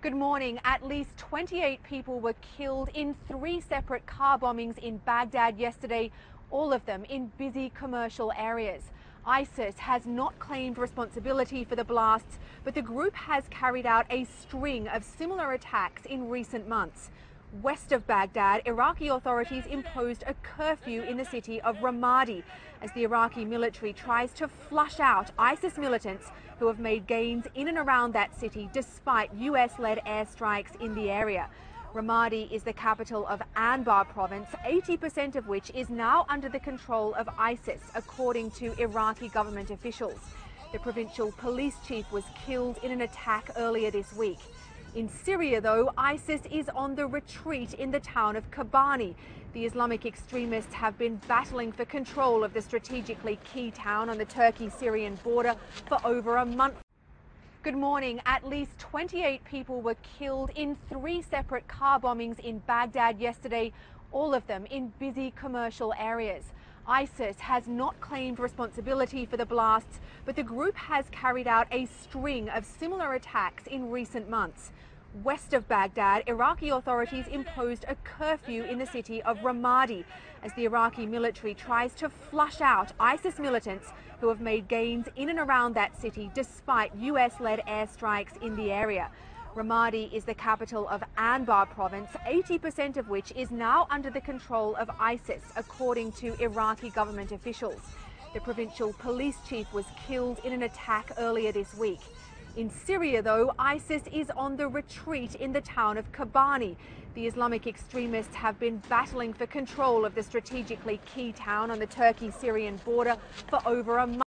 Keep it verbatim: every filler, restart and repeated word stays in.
Good morning. At least twenty-eight people were killed in three separate car bombings in Baghdad yesterday, all of them in busy commercial areas. ISIS has not claimed responsibility for the blasts, but the group has carried out a string of similar attacks in recent months. West of Baghdad, Iraqi authorities imposed a curfew in the city of Ramadi as the Iraqi military tries to flush out ISIS militants who have made gains in and around that city despite U S-led airstrikes in the area. Ramadi is the capital of Anbar province, eighty percent of which is now under the control of ISIS, according to Iraqi government officials. The provincial police chief was killed in an attack earlier this week. In Syria, though, ISIS is on the retreat in the town of Kobani. The Islamic extremists have been battling for control of the strategically key town on the Turkey-Syrian border for over a month. Good morning. At least twenty-eight people were killed in three separate car bombings in Baghdad yesterday, all of them in busy commercial areas. ISIS has not claimed responsibility for the blasts, but the group has carried out a string of similar attacks in recent months. West of Baghdad, Iraqi authorities imposed a curfew in the city of Ramadi as the Iraqi military tries to flush out ISIS militants who have made gains in and around that city despite U S-led airstrikes in the area. Ramadi is the capital of Anbar province, eighty percent of which is now under the control of ISIS, according to Iraqi government officials. The provincial police chief was killed in an attack earlier this week. In Syria, though, ISIS is on the retreat in the town of Kobani. The Islamic extremists have been battling for control of the strategically key town on the Turkey-Syrian border for over a month.